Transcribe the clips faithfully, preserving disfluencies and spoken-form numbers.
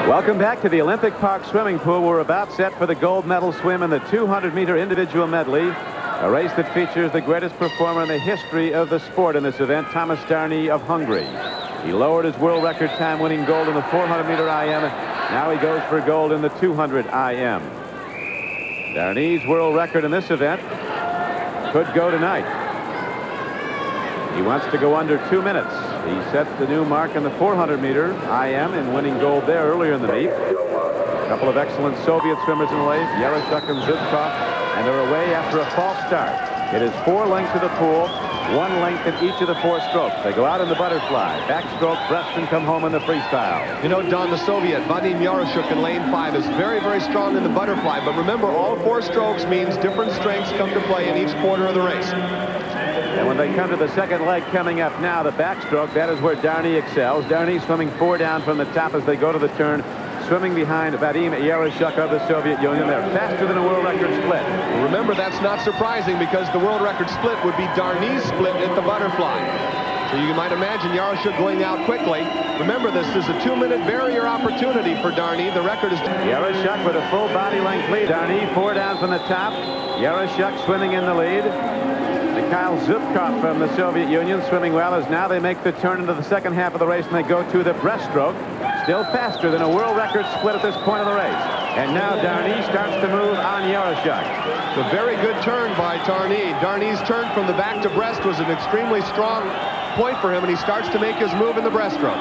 Welcome back to the Olympic Park swimming pool. We're about set for the gold medal swim in the two hundred meter individual medley, a race that features the greatest performer in the history of the sport in this event, Tamás Darnyi of Hungary. He lowered his world record time, winning gold in the four hundred meter I M. Now he goes for gold in the two hundred I M. Darnyi's world record in this event could go tonight. He wants to go under two minutes. He set the new mark in the four hundred meter I M in winning gold there earlier in the meet. A couple of excellent Soviet swimmers in the race, Yaroshchuk and Zubkov, and they're away after a false start. It is four lengths of the pool, one length in each of the four strokes. They go out in the butterfly, backstroke, breast, and come home in the freestyle. You know, Don, the Soviet Vadim Yaroshchuk in lane five is very, very strong in the butterfly. But remember, all four strokes means different strengths come to play in each quarter of the race. And when they come to the second leg coming up now, the backstroke, that is where Darnyi excels. Darnyi swimming four down from the top as they go to the turn, swimming behind Vadim Yaroshchuk of the Soviet Union. They're faster than a world record split. Remember, that's not surprising because the world record split would be Darnyi's split at the butterfly. So you might imagine Yaroshchuk going out quickly. Remember, this is a two-minute barrier opportunity for Darnyi. The record is... Yaroshchuk with a full body length lead. Darnyi four down from the top. Yaroshchuk swimming in the lead. Mikhail Zubkov from the Soviet Union swimming well as now they make the turn into the second half of the race and they go to the breaststroke. Still faster than a world record split at this point of the race. And now Darnyi starts to move on Yaroshchuk. It's a very good turn by Darnyi. Darnyi's turn from the back to breast was an extremely strong point for him, and he starts to make his move in the breaststroke.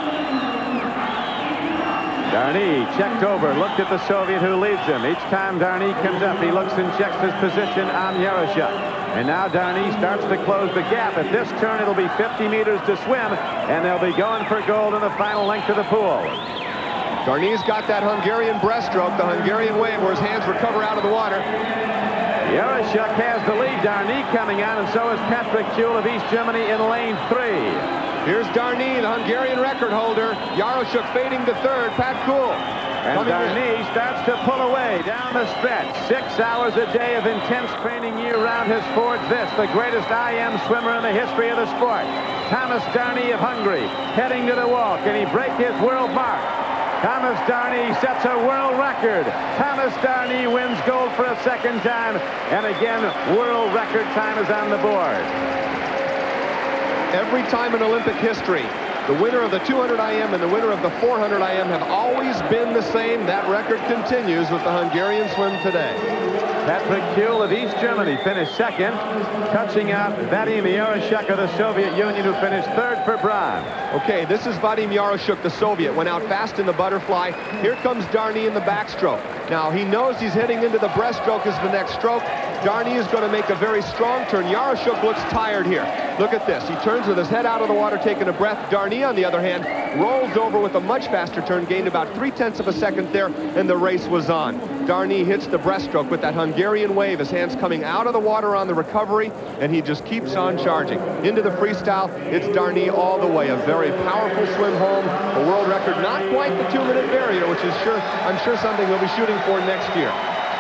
Darnyi checked over, looked at the Soviet who leads him. Each time Darnyi comes up, he looks and checks his position on Yaroshchuk. And now Darnyi starts to close the gap. At this turn, it'll be fifty meters to swim, and they'll be going for gold in the final length of the pool. Darnyi's got that Hungarian breaststroke, the Hungarian wave, where his hands recover out of the water. Yaroshchuk has the lead. Darnyi coming on, and so is Patrick Kühl of East Germany in lane three. Here's Darnyi, the Hungarian record holder. Yaroshchuk fading to third. Pat Kühl. And Darnyi starts to pull away down the stretch. Six hours a day of intense training year-round has forged this, the greatest I M swimmer in the history of the sport. Tamás Darnyi of Hungary, heading to the walk, and he breaks his world mark. Tamás Darnyi sets a world record. Tamás Darnyi wins gold for a second time, and again, world record time is on the board. Every time in Olympic history, the winner of the two hundred I M and the winner of the four hundred I M have always been the same. That record continues with the Hungarian swim today. Patrick Kühl of East Germany finished second, touching out Vadim Yaroshchuk of the Soviet Union, who finished third for bronze. Okay, this is Vadim Yaroshchuk, the Soviet, went out fast in the butterfly. Here comes Darnyi in the backstroke. Now, he knows he's heading into the breaststroke as the next stroke. Darnyi is going to make a very strong turn. Yaroshchuk looks tired here. Look at this. He turns with his head out of the water, taking a breath. Darnyi, on the other hand, rolls over with a much faster turn, gained about three-tenths of a second there, and the race was on. Darnyi hits the breaststroke with that Hungarian wave, his hands coming out of the water on the recovery, and he just keeps on charging. Into the freestyle, it's Darnyi all the way. A very powerful swim home, a world record, not quite the two-minute barrier, which is sure, I'm sure something he'll be shooting for next year.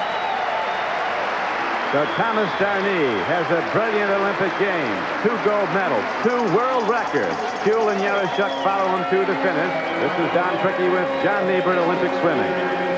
So Tamás Darnyi has a brilliant Olympic Games, two gold medals, two world records. Kühl and Yaroshchuk follow him to the finish. This is Don Trickey with John Niebert, Olympic Swimming.